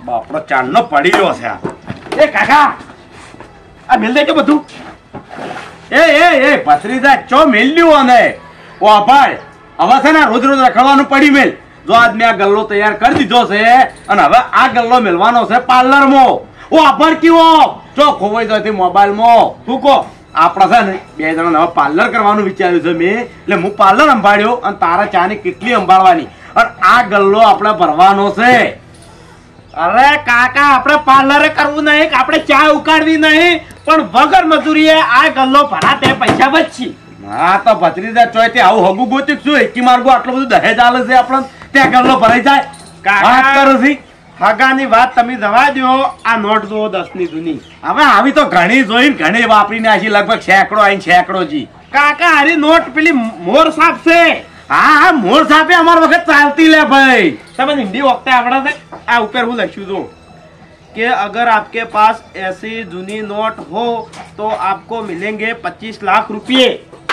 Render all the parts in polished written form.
બાપડો ચાંદનો પડી રહ્યો છે એ કાકા આ મેલ દે કે બધું એ ભત્રીજા ચો મેલ્યું અને ઓ ભાઈ હવે છે ને રોજ રોજ રખડવાનું પડી મેલ જો આજ મેં આ ગલ્લો તૈયાર કરી દીધો છે અને હવે આ ગલ્લો મેલવાનો છે પાર્લરમાં ઓ આભાર કેવો ચો ખોવાઈ જાય મોબાઈલમાં તું કહો આપણે છે ને બે જણા હવે પાર્લર કરવાનું વિચાર્યું છે મેં એટલે હું પાર્લર સંભાળ્યો અને તારા ચાની કેટલી સંભાળવાની અને આ ગલ્લો આપણે ભરવાનો છે અરે કાકા આપણે પાર્લરે કરવું નહીં કે આપણે ચા ઉકાળવી નહીં પણ વગર મજૂરીએ આ ગલ્લો ભરાતે પૈસા બચી હા તો ભત્રીજા ચોય તે આવું હગું ગોતી શું એકી માર્ગો આટલું બધું દહેજ આલે છે આપણે ત્યાં ગલ્લો ભરાઈ જાય વાત કરો છે હગાની વાત તમે જવા દો આ નોટ જો 10 ની જૂની હવે આવી તો ઘણી જોઈને ઘણી વાપરીને આશી લગભગ સેંકડો આઈને સેંકડો જી કાકા આરી નોટ પેલી મોર સાપ છે હા મોર સાપે અમાર વખત ચાલતી લે ભાઈ તમે હિન્દી વખતે આવડે છે આ ઉપર હું લખ્યું છું कि अगर आपके पास ऐसी जूनी नोट हो तो आपको मिलेंगे 25 लाख रुपये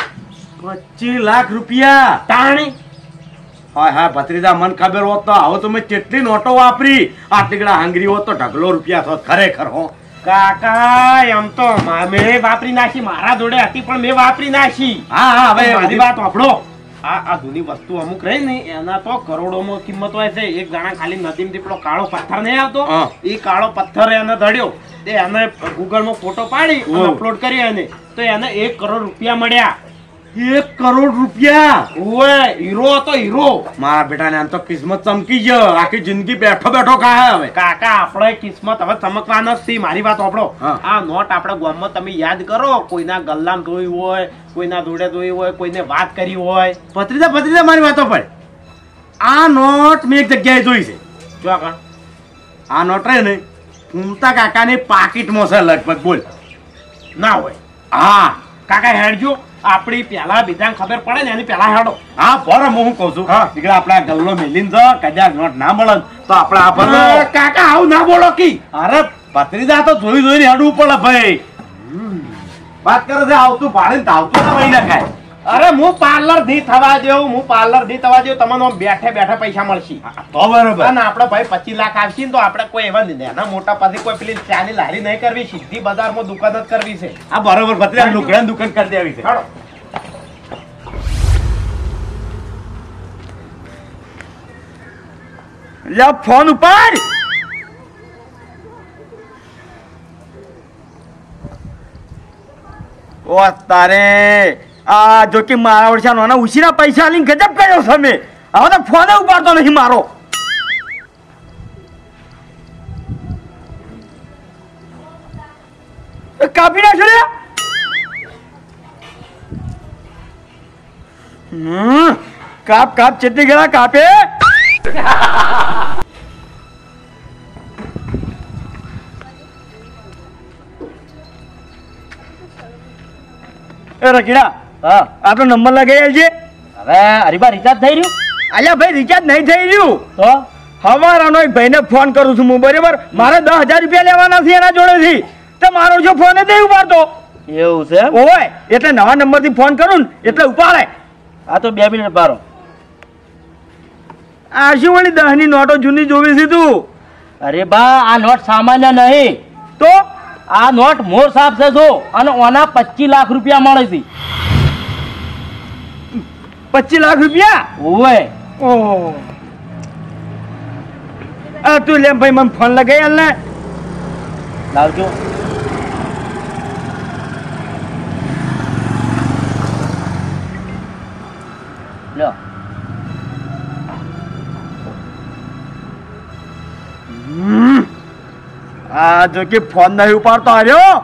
25 लाख रुपया ताणी हाय हाय भत्रीजा मन खबर होत तो आવો તો મેં કેટલી નોટો વાપરી આટલીગડા હાંગરી હોત તો ઢગલો રૂપિયા થોત ખરેખર હો કાકા એમ તો મેં વાપરી નાખી મારા જોડે હતી પણ મેં વાપરી નાખી હા હવે મારી વાત સાંભળો આ જૂની વસ્તુ અમુક રહી ને એના તો કરોડોમાં કિંમત હોય છે એક જણા ખાલી નદીમાં પેલો કાળો પથ્થર નહીં આવતો એ કાળો પથ્થર એને ધડ્યો એને ગૂગલમાં ફોટો પાડી અપલોડ કર્યો એને તો એને 1 કરોડ રૂપિયા મળ્યા 1 કરોડ રૂપિયા ઓએ હીરો હતો હીરો મારા બેટાને આમ તો કિસ્મત ચમકી ગયો આખી જિંદગી બેઠો બેઠો ખાય હવે કાકા આપણે કિસ્મત હવે ચમકવાનો છે મારી વાત સાંભળો આ નોટ આપણે ગામમાં તમે યાદ કરો કોઈના ગલ્લામાં જોઈ હોય કોઈના જોડે જોઈ હોય કોઈને વાત કરી હોય ભત્રીજા મારી વાતો પર આ નોટ મેં એક જગ્યાએ જોઈ છે જો આ નોટ રે ને ફૂમતા કાકાની પાકીટમાં છે લગભગ બોલ ના હોય હા કાકા હેડજો આપણી પેલા બીજાને ખબર પડે ને એની પેલા હેડો હા બરો હું કહું છું દીકરા આપણે આ ગલ્લો મેલીને જો કદાચ નોટ ના મળે તો આપણે આ ભલો કાકા આવું ના બોલો કી અરે ભત્રીજા તો જોઈને હેડવું પડે ભાઈ વાત કરે છે આવતું ભાડે આવતું ના વહી ના ખાય અરે હું પાર્લર ધી થવા દેવું તમને બેઠે બેઠા પૈસા મળશે તો બરોબર અને આપણે ભાઈ 25 લાખ આવશે ને તો આપણે કોઈ એવા નાના મોટા પાસે કોઈ પેલી ચાની લારી નહીં કરવી સીધી બજારમાં દુકાન જ કરવી છે આ બરોબર ભત્રીજા લુગડાની દુકાન કરી દેવી છે હાલો લે ફોન ઉપર ઓ તારે આ જો કે મારા વર્ષા નાના ઉછીના પૈસા લઈને ગજબ કર્યો છે મેં હવે તો ફોન ઉપાડતો નહીં મારો કાપી નાખો લે કાપ કાપ ચેતી ગયા કાપે રકીડા હા આપણો નંબર લગાવી આલજે હવે હરીબા રિચાર્જ થઈ રહ્યું અલ્યા ભાઈ રિચાર્જ નહીં થઈ રહ્યું તો હવારાનો એક ભાઈને ફોન કરું છું હું બરાબર મારે 10,000 રૂપિયા લેવાના છે એના જોડેથી તો મારો જો ફોન જ નહીં ઉપાડતો એવું છે ઓય એટલે નવા નંબરથી ફોન કરું ને એટલે ઉપાડે આ તો 2 મિનિટ બારો આ શું વળી 10 ની નોટો જૂની જોવી છે તું અરે બા આ નોટ સામાન્ય નહીં તો આ નોટ મોર સાપ છે જો અને ઓના 25 લાખ રૂપિયા મળે છે 25 લાખ રૂપિયા ઓય ઓહ આ તું લે ભાઈ મને ફોન લગાઈ આલ ને લાવજો લો આ જો કે ફોન નહીં ઉપાડતો આવ્યો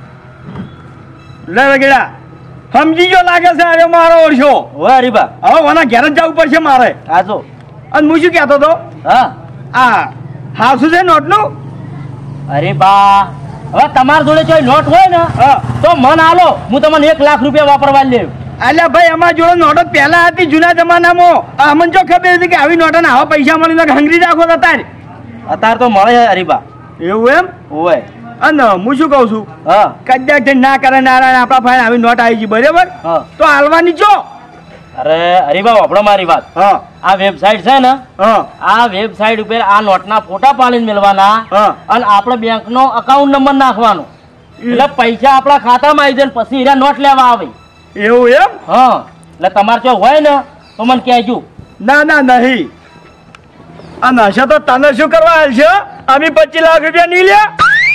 લે વગેડા સમજી ગયો લાગે છે અરે મારો ઓળશો ઓય હરીબા હવે ઓના ઘેર જ જવું પડશે મારે આ જો અને હું શું કહેતો હતો હા આ હાસુ છે નોટનું અરે બા હવે તમાર જોડે કોઈ નોટ હોય ને તો મન આલો હું તમને 1 લાખ રૂપિયા વાપરવા લેવ અલ્યા ભાઈ અમારા જોડે નોટો પહેલા હતી જૂના જમાનામાં અમને જો ખબર હતી કે આવી નોટો ને આવા પૈસા મળીને હંગરી રાખો અત્યારે અત્યારે તો મળે હરીબા એવું એમ ઓય અને હું શું કહું છું હા કદાચ ના કરે નારાયણ આપણા ભાઈ આવી નોટ આવી ગઈ બરાબર હા તો હાલવાની છો અરે હરીબા વાપરો મારી વાત. હા આ વેબસાઇટ છે ને, હા આ વેબસાઇટ ઉપર આ નોટના ફોટા પાડીને મેળવાના હા. અને આપણે બેંકનો અકાઉન્ટ નંબર નાખવાનો એટલે પૈસા આપણા ખાતામાં આવી જાય ને પછી એના નોટ લેવા આવે. એવું એમ? હા એટલે તમારે જો હોય ને તો મને કહેજો. ના ના નહીં. આ નશા તો તને શું કરવા હાલ છે? અમે 25 લાખ રૂપિયા નહીં લ્યા.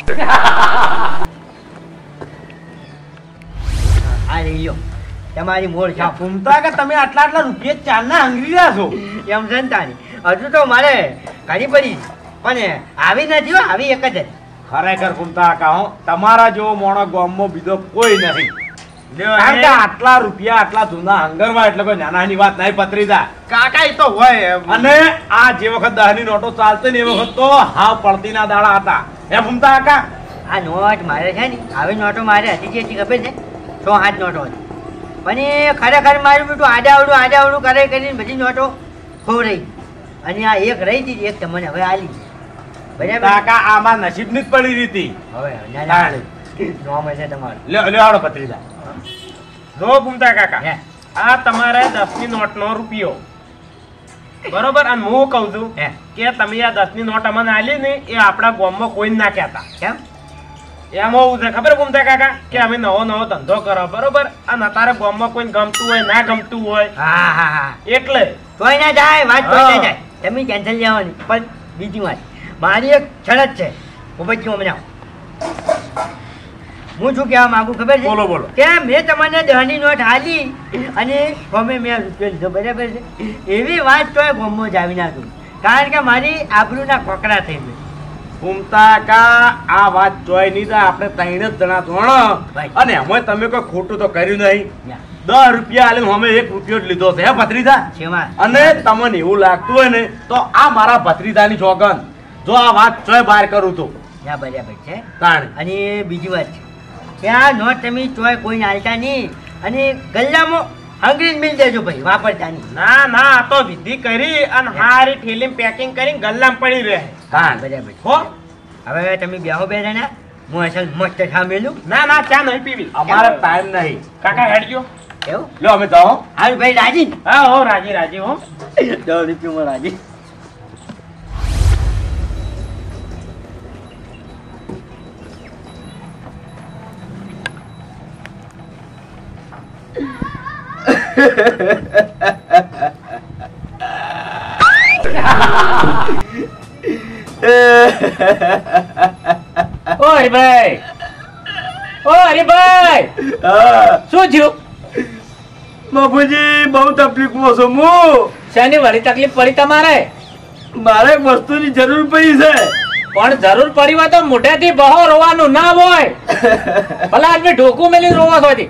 આ રહી લો તમારી મોર છાપ. ઘૂમતા કે તમે આટલા રૂપિયા ચારના હંગરી રહ્યા છો. એમ છે ને તાની હજુ તો મારે ઘણી પડી પણ આવી નથી હો, આવી એક જ. ખરેખર ઘૂમતા કહો તમારા જેવો મોણો ગામમાં બીજો કોઈ નહીં. લ્યો, કારણ કે આટલા રૂપિયા આટલા જૂના હંગરવા એટલે કોઈ નાનાની વાત નહીં પત્રીદા. કાકા એ તો હોય અને આ જે વખત 10 ની નોટો ચાલતી ને એ વખત તો હાવ પડતીના દાડા હતા. હે ઘૂમતા કાકા? આ નોટ મારે છે ને આવી નોટો મારે હતી જે હતી ખબર છે 107 નોટો હતી પણ એ ખરેખર મારું બેટું આડાવડું કરે કરીને બધી નોટો ખોવાઈ અને આ એક રહી હતી એક તમને હવે આલી બરાબર. કાકા આમાં નસીબની જ પડી રહી હતી. હવે ના નોમ છે તમારું. લ્યો હાડો પત્રીદા. જો ઘૂમતા કાકા હે આ તમારે 10 ની નોટ નો રૂપિયો બરોબર. અને હું કહું છું હે કે તમે આ 10 ની નોટ અમને આલી ને એ આપણા ગામમાં કોઈ ના કહેતા. કેમ? એમાં એવું છે ખબર ઘૂમતા કાકા કે અમે નવો ધંધો કરો બરોબર અને તારે ગામમાં કોઈ ગમતું હોય ના ગમતું હોય હા એટલે તોય ના જાય વાત તોય ના હા. જાય તમે કેન્સલ લેવાની. પણ બીજી વાત મારી એક શરત છે ઉભજ્યો મને હું શું કહેવા માંગુ ખબર છે? બોલો, બોલો. કે મેં તમને 10 ની નોટ આલી અને ગમે મેં રૂપિયો લીધો બરાબર છે એવી વાત તોય ગમો જ આવી ના દઉં કારણ કે મારી આબરૂના કોકડા થઈ ગઈ. ઘૂમતા કા આ વાત જોઈ નહીં થાય. આપણે 3 જ જણા ધોણો ભાઈ. અને એમાં તમે કોઈ ખોટું તો કર્યું નહીં. 10 રૂપિયા આલે અમે 1 રૂપિયો જ લીધો છે હે ભત્રીજા. શેમાં? અને તમને એવું લાગતું હોય ને તો આ મારા ભત્રીજાની જોગન જો આ વાત ચોય બહાર કરું તો ના બરાબર છે. તાણ અને બીજી વાત છે કે આ નોટ તમે ચોય કોઈ હાલતા નહીં અને ગલ્લામાં હંગરીને મિલ દેજો ભાઈ વાપરતા નહીં. ના આ તો વિધિ કરી અને હારી થેલીમાં પેકિંગ કરીને ગલ્લામાં પડી રહે. હા બરાબર છે. હો હવે તમે બેહો બે જણા હું અસલ મસ્ત ખામેલું ના ચા નહીં પીવી. અમારે ટાઈમ નહીં. કાકા હેડજો. એવું લ્યો અમે જાઓ. હાલ ભાઈ રાજી હા હો રાજી હો. 10 રૂપિયામાં રાજી. ઓ હરીભાઈ, શું થયું? બાપુજી બહુ તકલીફમાં છું હું. શેની વળી તકલીફ પડી તમારે? મારે એક વસ્તુની જરૂર પડી છે. પણ જરૂર પડી હોય તો મોઢેથી બહો રોવાનું ના હોય. ભલા આદમી ઢોકું મેલી રોવા છો.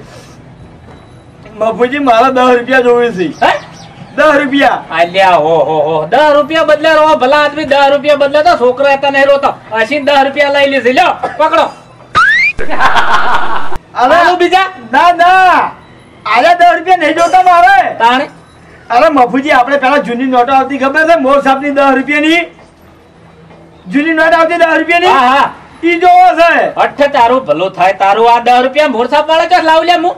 બાપુજી મારા 10 રૂપિયા જોવે છે. હે? 10 રૂપિયા. આલ્યા હો 10 રૂપિયા બદલે રો. ભલા આદમી 10 રૂપિયા બદલે તો છોકરો હતા નહીં રોતો. અસી 10 રૂપિયા લઈ લીધી. લ્યો પકડો. આલુ બીજા ના આલે 10 રૂપિયા નહીં જોતા મારે. તાણે અરે મફુજી આપણે પેલા જૂની નોટો આવતી ખબર છે મોર સાહેબની 10 રૂપિયાની જૂની નોટ આવતી 10 રૂપિયાની. હા ઈ જોવો છે. અઠ તારું ભલું થાય. તારું આ 10 રૂપિયા મોરસાપ વાળા ચો લાવ લે હું.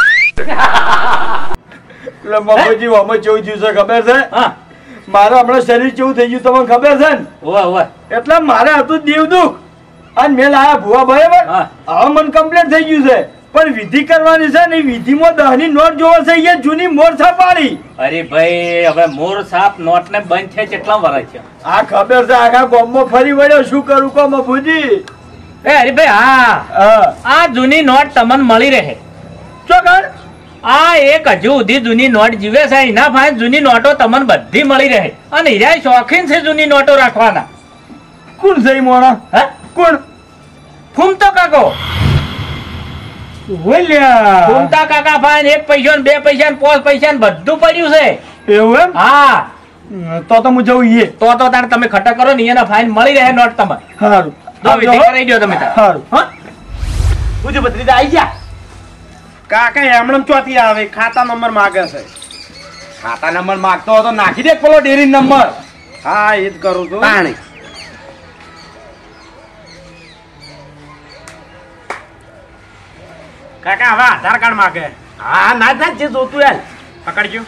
એટલે મફુજી અમે કેવું થયું છે ખબર છે? હા મારે હમણાં શરીર કેવું થઈ ગયું તમને ખબર છે ને? ઓવે એટલે મારે હતું દેવ દુઃખ અને મેં લાયા ભૂવા બરાબર. હા. હવે મને કમ્પ્લેટ થઈ ગયું છે પણ વિધિ કરવાની છે ને વિધિમાં 10 ની નોટ જોવો છે એ જૂની મોર છાપ વાળી. અરે ભાઈ હવે મોર સાપ નોટ ને બંધ છે કેટલા વર્ષ છે? આ ખબર છે આખા ગામમાં ફરી વળ્યો શું કરું કો મફુજી? એ અરે ભાઈ હા આ જૂની નોટ તમને મળી રહે. ચોકડ આ એક હજુ સુધી જૂની નોટ જીવે છે એના ભાઈ જૂની નોટો તમને બધી મળી રહે. અને હીરા શોખીન છે જૂની નોટો રાખવાના. કોણ છે ઈ મોણા? હે કોણ? ફૂમતો કાકો. ઓલ્યા ફૂમતા કાકા ભાઈ 1 પૈસો ને 2 પૈસા ને 5 પૈસા ને બધું પડ્યું છે. એવું એમ? હા તો હું જવું ઈએ. તો તાર તમે ખટા કરો ને એના ફાઇન મળી રહે નોટ તમને. સારું દો વિધિ કરાઈ દો તમે તાર. સારું. હા પૂછ્યું ભત્રીજા આઈ ગયા. કાકા એમણમ ચોથી આવે ખાતા નંબર માગે છે. ખાતા નંબર માંગતો હતો નાખી દે પેલો ડેરી નંબર. હા એ જ કરું છું. પાણી કાકા હવે આધાર કાર્ડ માગે. હા ના થાય જે જોતું યાર. પકડજો.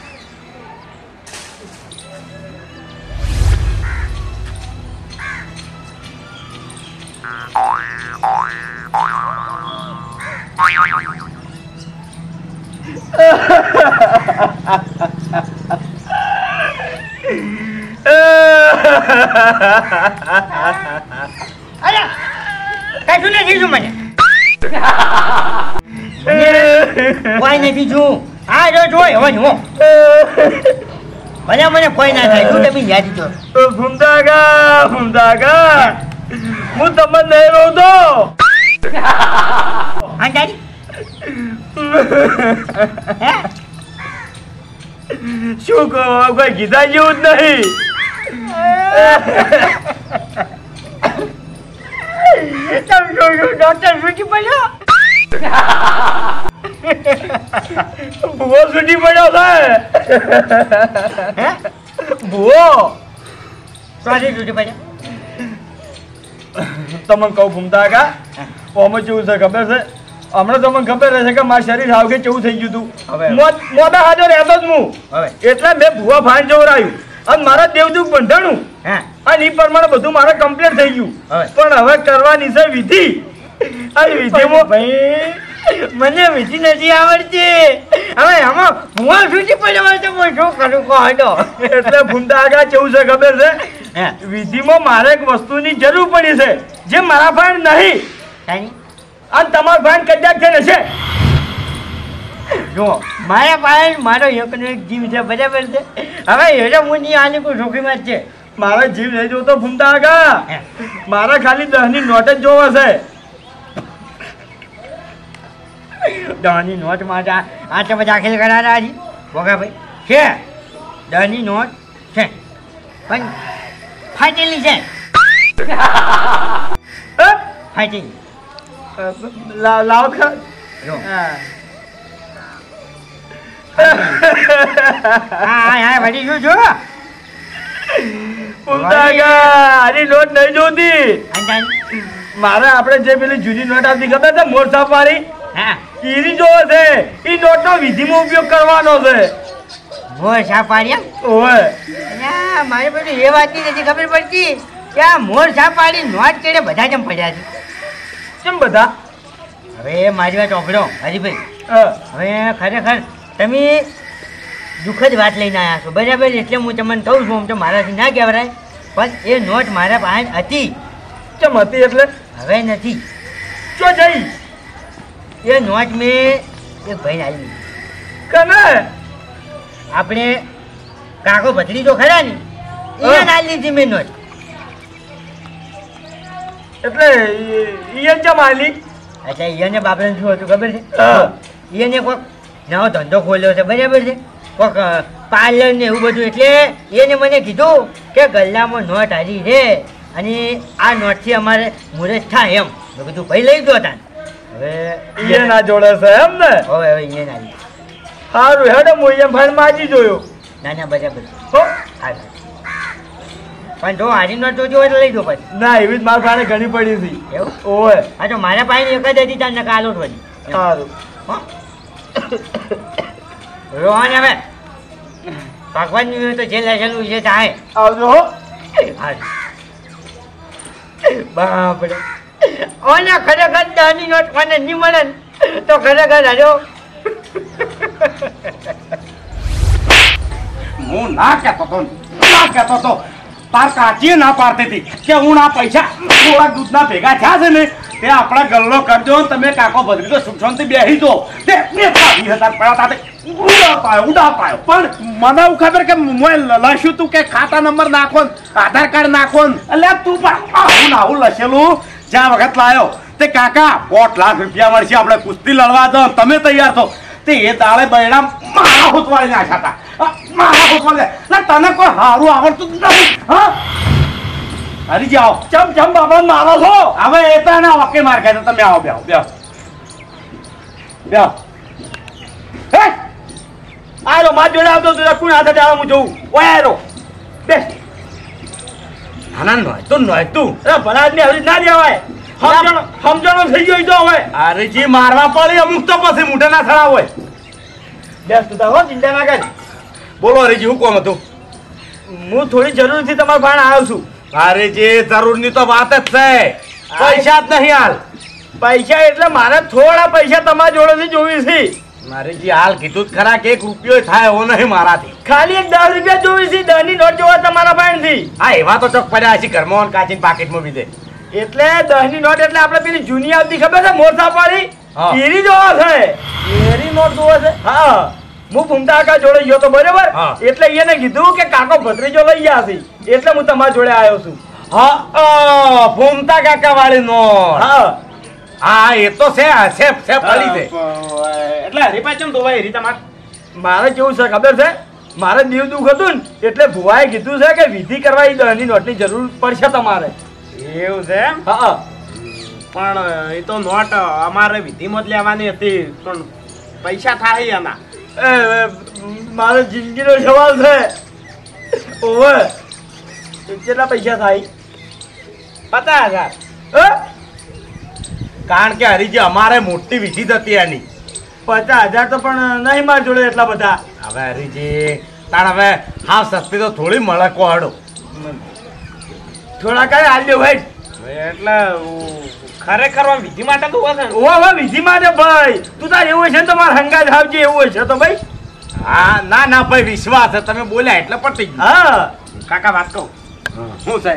અરે કશું નથી છું મને કોઈ નથી છું. હા જો જોઈ હવે હું ભલે મને કોઈ ના થાય શું તમે યાદ છો. ફૂમતાગા હું તમને નહીં રહું તો હા દાદી શું કહો કોઈ કીધા જેવું જ નહીં. ડોક્ટર છૂટી પડ્યો ભૂવો છૂટી પડ્યો છે. ભૂવો સોરી છૂટી પડ્યો. તમને કહું ફૂમતાગા ઓમાં કેવું છે ખબર છે હમણાં તમને ખબર રહેશે કે મારું શરીર હાવ કે કેવું થઈ ગયું હતું. મોટા હાજો રહેતો જ હું એટલે મેં ભૂવા ફાઈન જોવરાયું અને મારા દેવદુખ બંધાણું અને એ પ્રમાણે બધું મારે કમ્પ્લીટ થઈ ગયું. પણ હવે કરવાની છે વિધિ. આ વિધિમાં ભાઈ મને વિધિ નથી આવડતી. હવે આમાં ભૂવા છૂટી પડ્યો તો હું શું કરું કહો હટો. એટલે ફૂમતાગા કેવું છે ખબર છે વિધિમાં મારે એક વસ્તુની જરૂર પડી છે જે મારા ફાઈન નહીં અને તમારા ફાઈન કદાચ છે ને છે. જો મારા પાસે મારો એકનો એક જીવ છે બરાબર છે. હવે એટલે હું નહીં આની કોઈ જોખીમાં જ છે. મારા જીવ નહીં જોતો ફૂમતાગા મારા ખાલી 10 ની નોટ જ જોવે છે. 10 ની નોટ માટે આ તમે દાખલ કરાવ્યા છે બોગા ભાઈ છે 10 ની નોટ છે પણ ફાટેલી છે. ફાટેલી લાવો ખરા. જો હા વળી શું છો ફૂમતાગા આની નોટ નહીં જોતી. મારે આપણે જે પેલી જૂની નોટ આવતી ખબર છે મોર સાપ વાળી ઈરી જોવે છે. ઈ નોટ નો વિધિમાં ઉપયોગ કરવાનો છે. મોર સાપ વાળી મારે બધું એ વાતની નથી ખબર પડતી કે આ મોર સાપ વાળી નોટ કેડે બધા જેમ પડ્યા છે. કેમ બધા? હવે મારી વાત ઓગળો હરીભાઈ. હવે ખરેખર તમે દુઃખદ વાત લઈને આવ્યા છો બરાબર. એટલે હું તમને કહું છું આમ તો મારાથી ના કહેવાય પણ એ નોટ મારા પાસે હતી. કેમ હતી એટલે? હવે નથી. ચો જઈ એ નોટ મેં એક ભાઈને આવી કને આપણે કાકો ભત્રી તો ખરા ને એને ના લીધી મેં નોટ. એટલે ઈ કેમ આલી? એટલે એને બાપને શું હતું ખબર છે એને કોઈક નવો ધંધો ખોલ્યો છે બરાબર છે કોઈક પાર્લર ને એવું બધું. એટલે એને મને કીધું કે ગલ્લામાં નોટ હારી છે અને આ નોટથી અમારે મુહૂર્ત થાય એમ. મેં કીધું ભાઈ લઈ દો તાન. હવે એ ના જોડે છે એમ ને? હવે હવે એને ના લીધી. સારું હેડો હું અહીંયા ભાઈ માજી જોયો. ના ના બરાબર છે પણ જો હારી નોટ જોજો હોય તો લઈ દો પછી. ના એવી જ મારા પાસે ઘણી પડી હતી. એવું? ઓય હા તો મારા પાસે એક જ હતી તાર નકા આલો વળી. સારું રોહન હવે ભગવાનની હોય તો જે લખેલું છે થાય. આવજો હો. બાપરે ઓને ખરેખર 10 ની નોટ મને નહીં મળે ને તો ખરેખર હાજો હું ના કહેતો તો તાર કાચીએ ના પાડતી હતી કે હું આ પૈસા થોડા દૂધના ભેગા થયા છે ને તે આપણા ગલ્લો કરજો ને તમે કાકો બદલી તો સુખ શાંતિ બેસી દો. તે 20,000 પડ્યા તાતે ઉડા પાયો પણ મને એવું ખબર કે મોય લસ્યું તું કે ખાતા નંબર નાખો આધાર કાર્ડ નાખો એટલે તું પણ આવું લસેલું જ્યાં વખત લાયો તે કાકા 5 લાખ રૂપિયા મળશે આપણે કુસ્તી લડવા દો તમે તૈયાર થો. તે એ દાળે બૈડા મારા હોતવાળી નાખ્યા હતા મારા હોતવાળી. તને કોઈ સારું આવડતું જ નથી. હા હરી જાઓ ચમ બાબા મારો છો. હવે એ તો ના વકે માર ખાય તો તમે આવો બેહો હે આલો માર જોડે આવતો તું કોણ હાથે જાવ હું જોઉં. ઓય આલો બેસ આનંદ નોય તું એ ભલાદ ને હરી ના દેવાય. સમજણો થઈ ગયો તો હવે અરે જી મારવા પડે અમુક તો પછી મોઢે ના થડા હોય. બેસ તું તારો ચિંતા ના કર. બોલો હરીજી, હું કોમ હતું? હું થોડી જરૂરથી તમારા ભાણ આવ્યો છું. અરે જે જરૂરની તો વાત જ છે, પૈસા જ નહીં હાલ. પૈસા એટલે મારે થોડા પૈસા તમારા જોડેથી જોવી છે. મારે જે હાલ કીધું જ ખરા કે 1 રૂપિયો થાય એવો નહીં મારાથી. ખાલી એક 10 રૂપિયા જોવી છે. 10 ની નોટ જોવા તમારા ભાણથી. હા એવા તો ચોક પડ્યા છે ઘરમાં કાચીને પાકેટમાં બીજે. એટલે 10 ની નોટ એટલે આપણે પેલી જૂની આવતી ખબર છે મોરસાપ વાળી હા. એરી જોવા છે. એરી નોટ જોવા છે. હા હું ભૂમતા કાકા જોડે ગયો તો બરાબર. હા. એટલે એને કીધું કે કાકો ભત્રીજો લઈ ગયા છે એટલે હું તમારા જોડે આવ્યો છું. હા ભૂમતા કાકા વાળી નોટ. હા હા એ તો છે પડી છે. એટલે હરીપા ચમ ધોવાય હરી તમાર? મારે કેવું છે ખબર છે, મારે દીવ દુઃખ હતું ને એટલે ભુવાએ કીધું છે કે વિધિ કરવા એ 10 ની નોટની જરૂર પડશે તમારે. એવું છે એમ? હા પણ એ તો નોટ અમારે વિધિમાં જ લેવાની હતી, પણ પૈસા થાય એના. મારે જિંદગીનો સવાલ છે. ઓવે કેટલા પૈસા થાય? 50,000. કારણ કે હરીજી અમારે મોટી વિધિ જ હતી એની. 50,000 તો પણ નહીં મારી જોડે એટલા બધા. હવે હરીજી તાણ હવે હા સસ્તી તો થોડી મળે કોહડો. થોડા કઈ હાલ દો ભાઈ. એટલે ખરેખર આમ વિધિ માટે તો હોય છે ને? ઓવે વિધિ માટે ભાઈ. તું તાર એવું છે ને તો મારા હંગાત આવજે એવું છે તો ભાઈ. હા ના ના ભાઈ વિશ્વાસ છે, તમે બોલ્યા એટલે પટી ગયું. હા કાકા વાત કહું, શું છે?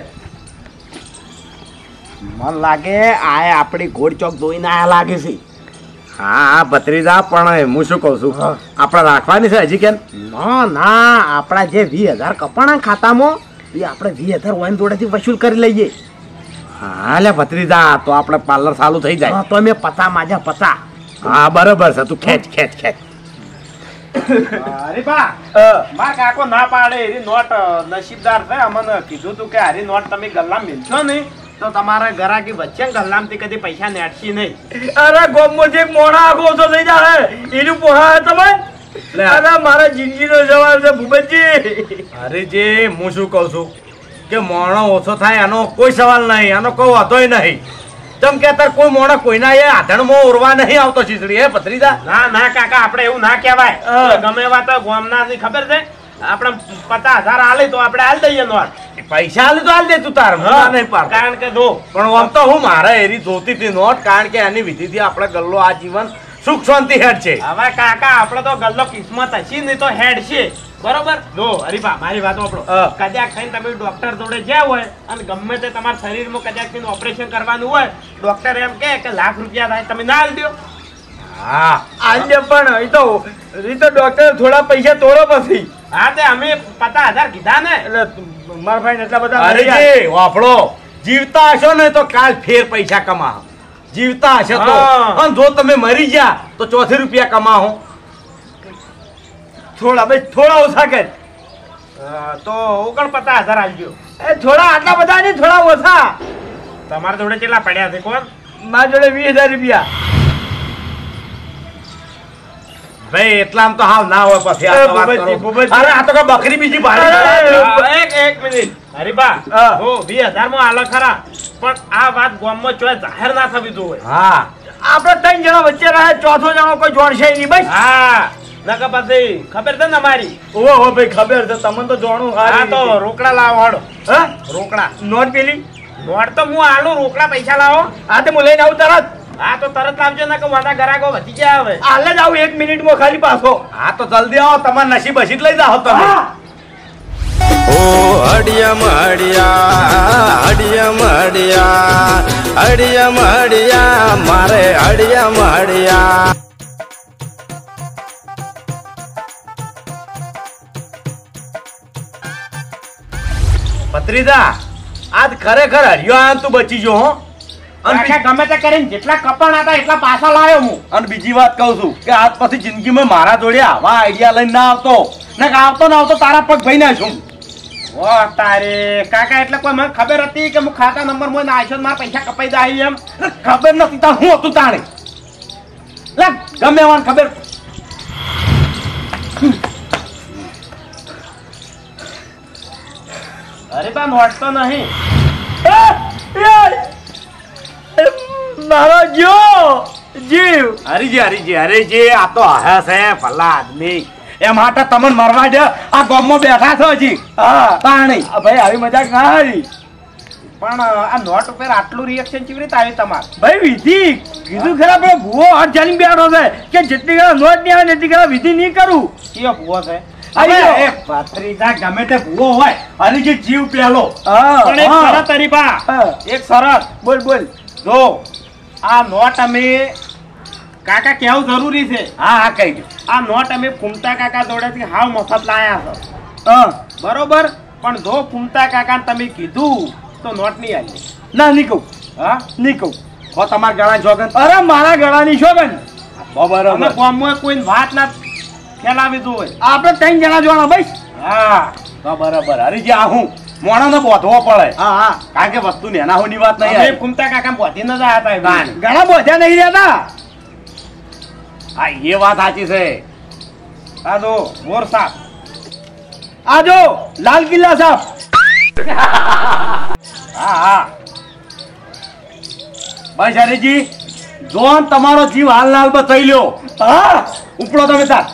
મન લાગે આ આપણી ઘોડ ચોક જોઈને આયા લાગે છે. હા ભત્રીજા પણ હું શું કહું છું, આપણે રાખવાની છે હજી કેમ? ના ના, આપણા જે 20,000 કપાણા ખાતામાં એ આપણે 20,000 વાઈન જોડેથી વસૂલ કરી લઈએ. હા લે ભત્રીજા તો આપણે પાર્લર ચાલુ થઈ જાય. તો મેં 50 માજા 50. હા બરોબર છે, તું ખેંચ ખેંચ ખેંચ. અરે બા, માર કાકો ના પાડે એરી નોટ નસીબદાર છે. અમને કીધું તું કે આરી નોટ તમે ગલ્લામ મેલશો ને તો તમારા ગરાકી વચ્ચે ગલ્લામથી કદી પૈસા નેટશી નહીં. અરે ગોમમાંથી એક મોણા આગો તો થઈ જાય એનું પોહા તમે. અરે મારા જિંદગીનો સવાલ છે ભૂપતજી. અરે જે હું શું કહું છું કે મોણો ઓછો થાય એનો કોઈ સવાલ નહીં, એનો કોઈ વાંધોય નહીં. તમ કે તાર કોઈ મોણો કોઈના એ આધણમાં ઉરવા નહીં આવતો ખીચડી હે ભત્રીજા. ના ના કાકા, આપણે એવું ના કહેવાય. ગમે એવા તો ગોમનાની ખબર છે, આપણે 50,000 આલે તો આપણે હાલ દઈએ નોટ. પૈસા હાલ તો હાલ દે તું તાર, હું નહીં પાડતો. કારણ કે જો પણ આમ તો હું મારે એરી જોતી હતી નોટ, કારણ કે એની વિધિથી આપણે ગલ્લો આ જીવન સુખ શાંતિ હેડ છે. હવે કાકા આપણે તો ગલ્લો કિસ્મત હશી નહીં તો હેડ છે, બરોબર? જો હરીફા મારી વાત વાપરો. કદાચ થઈને તમે ડોક્ટર જોડે જ્યાં હોય અને ગમે તે તમારા શરીરમાં કદાચ ઓપરેશન કરવાનું હોય, ડોક્ટર એમ કહે કે લાખ રૂપિયા થાય, તમે ના હાલ દો? હા આજે પણ એ તો ડોક્ટર થોડા પૈસા તોડો પછી. હા તે અમે 50,000 કીધા ને. એટલે મારા ભાઈ એટલા બધા અરે નહીં યાર. જે વાપરો જીવતા હશો ને તો કાલ ફેર પૈસા કમાઓ. જીવતા હશે તો. હા. અને જો તમે મરી ગયા તો 40 રૂપિયા કમાઓ. થોડા ભાઈ થોડા ઓછા કર. તો 49,000 આલજો. એ થોડા આટલા બધા નહીં, થોડા ઓછા. તમારા જોડે કેટલા પડ્યા છે કોણ? મારા જોડે 20,000 રૂપિયા. ભાઈ એટલામ તો હાલ ના હોય પછી આ તો વાત ભૂપતજી, કરો. ભૂપતજી. અરે આ તો કઈ બકરી બીજી અરે, પાડી. એક મિનિટ હરીબા, હા. હો 20,000 માં આલો ખરા, પણ આ વાત ગામમાં ચોય જાહેર ના થવી જોઈએ. હા આપણે 3 જણા વચ્ચે રહે, ચોથો જણો કોઈ જોડશે નહીં ભાઈ. હા નકર પછી ખબર છે ને અમારી. ઓહો ભાઈ ખબર છે તમને તો જોણું હા સારી તો રીતે. રોકડા લાવો હાડો. હા રોકડા નોટ પેલી નોટ તો હું આલું, રોકડા પૈસા લાવો. આ તે હું લઈને આવું તરત. હા તો તરત લાવજો ને કે વાના ગરાકો વધી ગયા હવે. હાલ જ આવું 1 મિનિટમાં ખાલી પાછો. હા તો જલ્દી આવો, તમારા નસીબ હસી જ લઈ જાઓ તમે. હા. ઓ હડિયમ હડિયા હડિયમ હડિયા હડિયમ હડિયા મારે હડિયમ હડિયા. ભત્રીજા આજ ખરેખર હરિયો આન તું બચી જો હો. અને કાકા ગમે તે કરીને જેટલા કપણ હતા એટલા પાછા લાવ્યો હું. અને બીજી વાત કહું છું કે આજ પછી જિંદગીમાં મારા જોડે આવા આઈડિયા લઈને ના આવતો ને કે આવતો ના આવતો તારા પગ ભાઈ ના છું. ઓ તારે કાકા, એટલે કોઈ મને ખબર હતી કે હું ખાતા નંબર માં નાખ્યો મારા પૈસા કપાઈ જાય એમ? ખબર નથી તાર હું હતું તાણે. લે ગમે એવાને ખબર. અરે બા નોટ તો નહીં. મારો ગયો જીવ હરીજી આ તો હશે ભલા આદમી એ માટે તમને મરવા દે આ ગામમાં બેઠા છો હજી હા પાણી ભાઈ આવી મજાક ના હારી પણ આ નોટ ઉપર આટલું રિએક્શન કેવી રીતે આવ્યું તમારે? ભાઈ વિધિ કીધું ખરા પણ ભૂવો હાથ જાણી બેઠો છે કે જેટલી ઘણા નોટ નહીં આવે એટલી ઘણા વિધિ નહીં કરું. કયો ભૂવો છે? એ ભત્રીજા ગમે તે ભૂવો હોય હરીજી જીવ પેલો પણ એક શરત હરી બા, એક શરત. બોલ જો આ નોટ અમે કાકા કેવું જરૂરી છે. હા કહી દો. આ નોટ અમે ફૂમતા કાકા જોડેથી હાવ મફત લાયા છો હા બરોબર, પણ જો ફૂમતા કાકા તમે કીધું તો નોટ નહીં આવી. ના નહીં કહું. હા નહીં કહું. તમારા ગળા જોગન. અરે મારા ગળાની શોગન. અમે ગામમાં કોઈ વાત ના ફેલાવી દો હોય. આપણે 3 જણા જોવાના બસ. હા તો બરાબર. હરીજી આ હું મોણાને બોધવો પડે. હા કારણ કે વસ્તુ નેના હોની વાત નહીં. અમે ફૂમતા કાકા બોધી ન જાય હતા. ઘણા બોધ્યા નહીં રહેતા. હા એ વાત સાચી છે. આ જો મોર સાપ, આ જો લાલ કિલ્લા સાહેબ. હા બસ હરીજી જો તમારો જીવ હાલ લાલ બતાવી લ્યો. હા ઉપડો તમે તાર.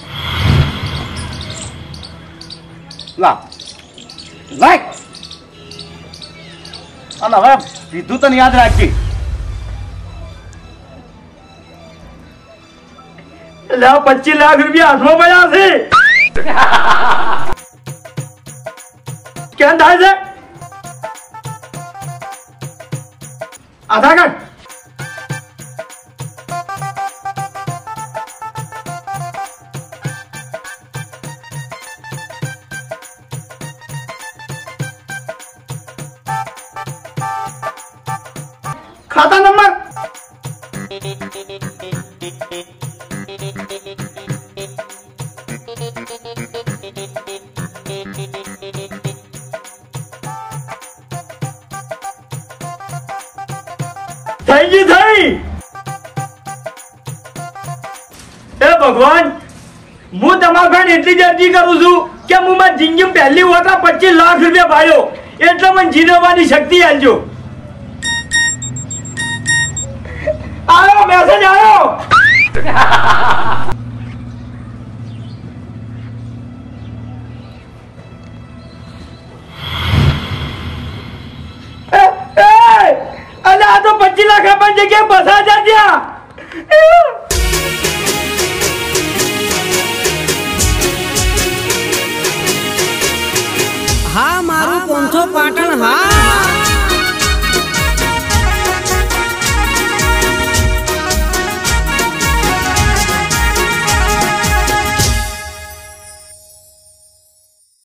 લાઈક અને હવે કીધું તને યાદ રાખી. એટલે 25 લાખ રૂપિયા હાથમાં પડ્યા છે. ક્યાં થાય છે આધાર કાર્ડ? ખાતા નંબર? થઈ ગઈ થઈ. એ ભગવાન હું તમારા ભાઈ એટલી જ અરજી કરું છું કે હું મારી જિંદગી પહેલી વખત 25 લાખ રૂપિયા ભાયો એટલે મને જીરવવાની શક્તિ આલજો. આવ્યો મેસેજ આવ્યો. અને આ તો 25 લાખ આપવાની જગ્યાએ 50,000 થયા. હા મારું 505